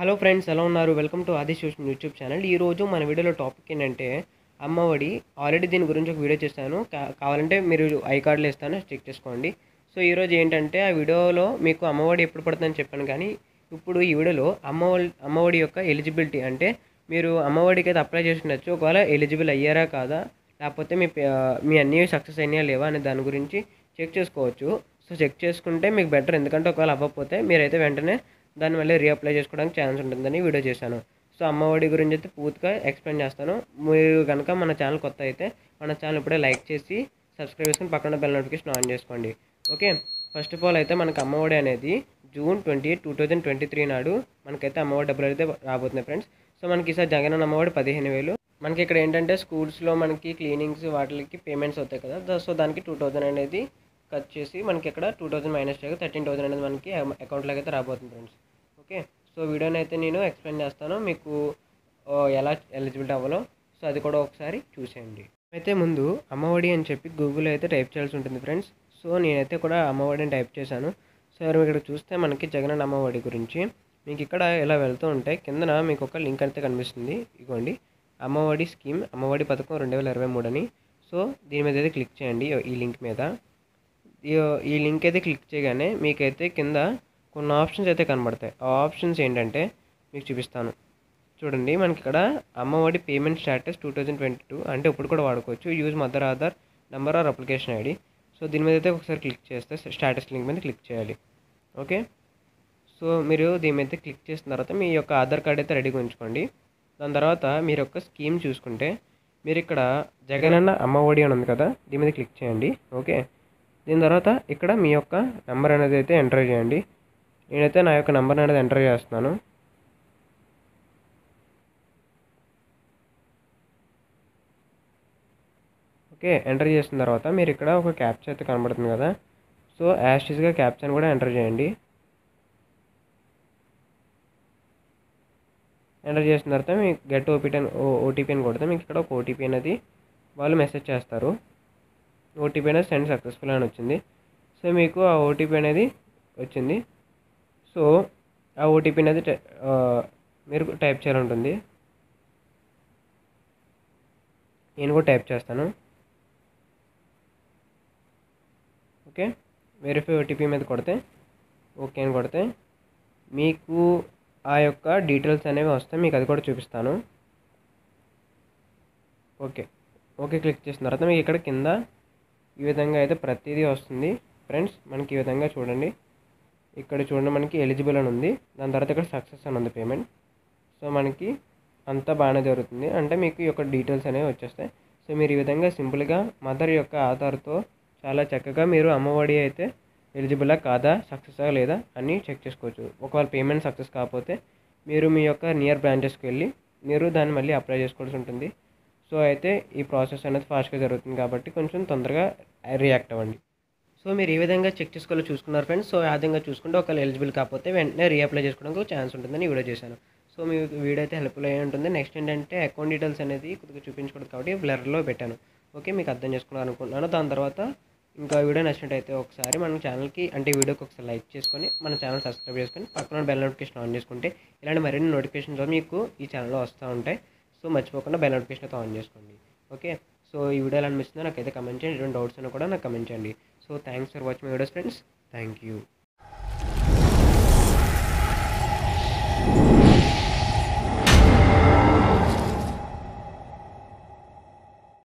Hello friends, ఎలా ఉన్నారు? Welcome to Aadi social YouTube channel. ఈరోజు మన వీడియోలో టాపిక్ ఏంటంటే అమ్మఒడి. ఆల్రెడీ దీని గురించి ఒక వీడియో చేశాను. కావాలంటే మీరు ఐ కార్డులు ఇస్తాను, చెక్ చేసుకోండి. సో ఈరోజు ఏంటంటే ఆ వీడియోలో మీకు అమ్మఒడి ఎప్పుడు పడుతుందని చెప్పాను, కానీ ఇప్పుడు ఈ వీడియోలో అమ్మఒడి యొక్క ఎలిజిబిలిటీ, అంటే మీరు అమ్మఒడికి అయితే అప్లై చేసి ఒకవేళ ఎలిజిబుల్ అయ్యారా కాదా, లేకపోతే మీ అన్నీ సక్సెస్ అయినాయా లేవా అనే దాని గురించి చెక్ చేసుకోవచ్చు. సో చెక్ చేసుకుంటే మీకు బెటర్, ఎందుకంటే ఒకవేళ అవ్వకపోతే మీరైతే వెంటనే దాన్ని మళ్ళీ రీఅప్లై చేసుకోవడానికి ఛాన్స్ ఉంటుందని వీడియో చేశాను. సో అమ్మఒడి గురించి అయితే పూర్తిగా ఎక్స్ప్లెయిన్ చేస్తాను. మీరు కనుక మన ఛానల్ కొత్త అయితే మన ఛానల్ ఇప్పుడే లైక్ చేసి సబ్స్క్రైబ్ చేసుకుని పక్కన బెల్ నోటిఫికేషన్ ఆన్ చేసుకోండి. ఓకే, ఫస్ట్ ఆఫ్ ఆల్ అయితే మనకు అమ్మఒడి అనేది June 28, 2023 నాడు మనకైతే అమ్మఒడి డబ్బులు అయితే రాబోతున్నాయి ఫ్రెండ్స్. సో మనకి ఈసారి జగనన్న అమ్మఒడి 15,000. మనకి ఇక్కడ ఏంటంటే స్కూల్స్లో మనకి క్లీనింగ్స్ వాటికి పేమెంట్స్ అవుతాయి కదా, సో దానికి 2,000 అనేది కట్ చేసి మనకి ఇక్కడ 2,000 మైనస్ చేయగా 13,000 అనేది మనకి అకౌంట్లోకి అయితే రాబోతుంది ఫ్రెండ్స్. ఓకే, సో వీడియోని అయితే నేను ఎక్స్ప్లెయిన్ చేస్తాను మీకు ఎలా ఎలిజిబిలిటీ అవ్వాలో. సో అది కూడా ఒకసారి చూసేయండి. అయితే ముందు అమ్మఒడి అని చెప్పి గూగుల్లో అయితే టైప్ చేయాల్సి ఉంటుంది ఫ్రెండ్స్. సో నేనైతే కూడా అమ్మఒడిని టైప్ చేశాను. సో ఇక్కడ చూస్తే మనకి జగనన్న అమ్మఒడి గురించి మీకు ఇక్కడ ఇలా వెళ్తూ ఉంటాయి. కిందన మీకు ఒక లింక్ అయితే కనిపిస్తుంది, ఇగోండి, అమ్మఒడి స్కీమ్, అమ్మఒడి పథకం 2023 అని. సో దీని మీద అయితే క్లిక్ చేయండి. ఈ లింక్ మీద ఈ లింక్ అయితే క్లిక్ చేయగానే మీకైతే కింద కొన్ని ఆప్షన్స్ అయితే కనబడతాయి. ఆ ఆప్షన్స్ ఏంటంటే మీకు చూపిస్తాను చూడండి. మనకి ఇక్కడ అమ్మఒడి పేమెంట్ స్టేటస్ 2022 అంటే ఇప్పుడు కూడా వాడుకోవచ్చు. Use mother Aadhaar number or application ID. So దీని మీద అయితే ఒకసారి క్లిక్ చేస్తే స్టేటస్ లింక్ మీద క్లిక్ చేయాలి. ఓకే, సో మీరు దీని మీద క్లిక్ చేసిన తర్వాత మీ యొక్క ఆధార్ కార్డ్ అయితే రెడీగా ఉంచుకోండి. దాని తర్వాత మీరు యొక్క స్కీమ్ చూసుకుంటే మీరు ఇక్కడ జగనన్న అమ్మఒడి అని ఉంది కదా, దీని మీద క్లిక్ చేయండి. ఓకే, దీని తర్వాత ఇక్కడ మీ యొక్క నెంబర్ అనేది అయితే ఎంటర్ చేయండి. నేనైతే నా యొక్క నెంబర్ అనేది ఎంటర్ చేస్తున్నాను. ఓకే, ఎంటర్ చేసిన తర్వాత మీరు ఇక్కడ ఒక క్యాప్చా అయితే కనబడుతుంది కదా, సో యాస్టీస్గా క్యాప్చాని కూడా ఎంటర్ చేయండి. ఎంటర్ చేసిన తర్వాత మీకు గెట్ ఓటీపీ అని కొడితే మీకు ఇక్కడ ఒక ఓటీపీ అనేది వాళ్ళు మెసేజ్ చేస్తారు. ఓటీపీ అనేది సెండ్ సక్సెస్ఫుల్ అని వచ్చింది. సో మీకు ఆ ఓటీపీ అనేది వచ్చింది. సో ఆ ఓటీపీ అనేది మీరు టైప్ చేయాలి ఉంటుంది. నేను కూడా టైప్ చేస్తాను. ఓకే, వెరిఫై ఓటీపీ మీద కొడితే ఓకే అని కొడితే మీకు ఆ యొక్క డీటెయిల్స్ అనేవి వస్తాయి. మీకు అది కూడా చూపిస్తాను. ఓకే ఓకే క్లిక్ చేసిన తర్వాత మీకు ఇక్కడ కింద ఈ విధంగా అయితే ప్రతిదీ వస్తుంది ఫ్రెండ్స్. మనకి ఈ విధంగా చూడండి, ఇక్కడ చూడండి మనకి ఎలిజిబుల్ అని ఉంది. దాని తర్వాత ఇక్కడ సక్సెస్ అని ఉంది పేమెంట్. సో మనకి అంతా బాగానే జరుగుతుంది, అంటే మీకు ఈ యొక్క డీటెయిల్స్ అనేవి వచ్చేస్తాయి. సో మీరు ఈ విధంగా సింపుల్గా మదర్ యొక్క ఆధార్తో చాలా చక్కగా మీరు అమ్మఒడి అయితే ఎలిజిబులా కాదా, సక్సెసా లేదా అని చెక్ చేసుకోవచ్చు. ఒకవేళ పేమెంట్ సక్సెస్ కాకపోతే మీరు మీ యొక్క నియర్ బ్రాంచెస్కి వెళ్ళి మీరు దాన్ని మళ్ళీ అప్లై చేసుకోవాల్సి ఉంటుంది. సో అయితే ఈ ప్రాసెస్ అనేది ఫాస్ట్గా జరుగుతుంది కాబట్టి కొంచెం తొందరగా రియాక్ట్ అవ్వండి. సో మీరు ఏ విధంగా చెక్ చేసుకోవాలో చూసుకున్నారు ఫ్రెండ్స్. సో ఆ విధంగా చూసుకుంటే ఒకవేళ ఎలిజిబుల్ కాకపోతే వెంటనే రీఅప్లై చేసుకోవడానికి ఛాన్స్ ఉంటుందని వీడియో చేశాను. సో మీకు వీడియో అయితే హెల్ప్ఫుల్ అయ్యి ఉంటుంది. నెక్స్ట్ ఏంటంటే అకౌంట్ డీటెయిల్స్ అనేది కొద్దిగా చూపించకూడదు కాబట్టి బ్లర్లో పెట్టాను. ఓకే, మీకు అర్థం చేసుకున్నాను అనుకుంటున్నాను. దాని తర్వాత ఇంకా వీడియో నచ్చినట్టయితే ఒకసారి మన ఛానల్కి, అంటే వీడియోకి ఒకసారి లైక్ చేసుకొని మన ఛానల్ సబ్స్క్రైబ్ చేసుకొని పక్కన బెల్ నోటిఫికేషన్ ఆన్ చేసుకుంటే ఇలాంటి మరిన్ని నోటిఫికేషన్స్ మీకు ఈ ఛానల్లో వస్తూ ఉంటాయి. సో మర్చిపోకుండా బెల్ నోటిఫికేషన్ అయితే ఆన్ చేసుకోండి. ఓకే, సో ఈ వీడియో ఎలా అనిపిస్తుందో నాకైతే కమెంట్ చేయండి. ఎటువంటి డౌట్స్ ఉన్నా కూడా నాకు కమెంట్ చేయండి. So thanks for watching my videos friends. Thank you.